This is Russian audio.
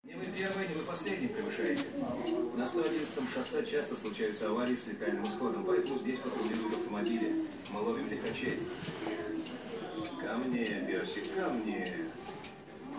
Не вы первый, не вы последний превышаете. На 111-м шоссе часто случаются аварии с летальным исходом, поэтому здесь патрулируют автомобили. Мы ловим лихачей. Ко мне, Персик, ко мне.